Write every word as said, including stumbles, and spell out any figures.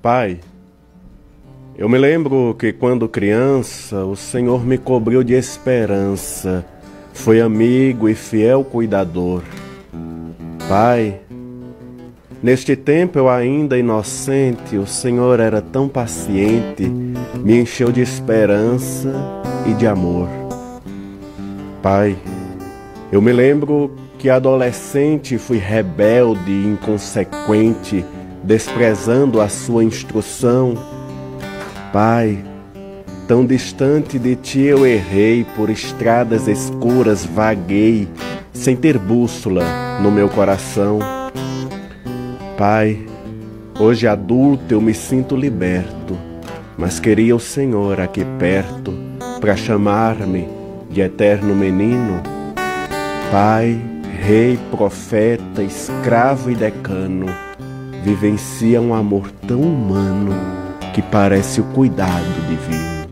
Pai, eu me lembro que quando criança o Senhor me cobriu de esperança, foi amigo e fiel cuidador. Pai, neste tempo eu ainda inocente, o Senhor era tão paciente, me encheu de esperança e de amor. Pai, eu me lembro que adolescente fui rebelde e inconsequente, desprezando a sua instrução. Pai, tão distante de ti eu errei, por estradas escuras vaguei, sem ter bússola no meu coração. Pai, hoje adulto eu me sinto liberto, mas queria o Senhor aqui perto, para chamar-me de eterno menino. Pai, rei, profeta, escravo e decano, vivencia um amor tão humano que parece o cuidado divino.